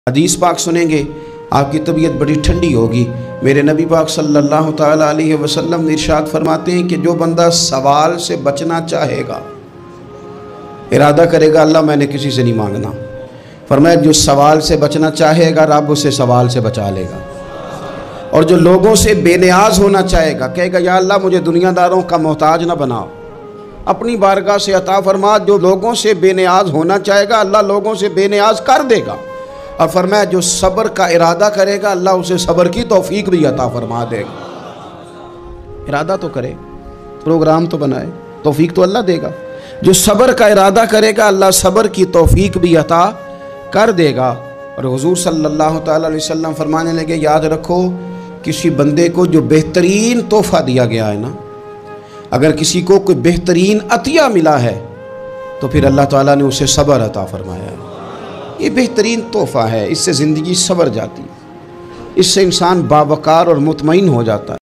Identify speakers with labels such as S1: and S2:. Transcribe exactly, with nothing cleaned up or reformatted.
S1: हदीस पाक सुनेंगे आपकी तबीयत बड़ी ठंडी होगी। मेरे नबी पाक सल्लल्लाहु ताला अलैहि वसल्लम इरशाद फरमाते हैं कि जो बंदा सवाल से बचना चाहेगा, इरादा करेगा अल्लाह मैंने किसी से नहीं मांगना, फरमाया जो सवाल से बचना चाहेगा रब उसे सवाल से बचा लेगा। और जो लोगों से बेनियाज होना चाहेगा, कहेगा या अल्लाह मुझे दुनियादारों का मोहताज ना बनाओ, अपनी बारगाह से अता फरमा। जो लोगों से बेनियाज होना चाहेगा अल्लाह लोगों से बेनियाज कर देगा। और फरमाया जो सब्र का इरादा करेगा अल्लाह उसे सब्र की तौफीक भी अता फरमा देगा। इरादा तो करे, प्रोग्राम तो बनाए, तौफीक तो अल्लाह देगा। जो सब्र का इरादा करेगा अल्लाह सब्र की तौफीक भी अता कर देगा। और हुजूर सल्लल्लाहु ताला अलैहि वसल्लम फरमाने लगे, याद रखो किसी बंदे को जो बेहतरीन तोहफ़ा दिया गया है ना, अगर किसी को कोई बेहतरीन अतिया मिला है तो फिर अल्लाह ताला ने उसे सब्र अता फरमाया है। ये बेहतरीन तोहफ़ा है, इससे ज़िंदगी सवर जाती है, इससे इंसान बावकार और मुतमईन हो जाता है।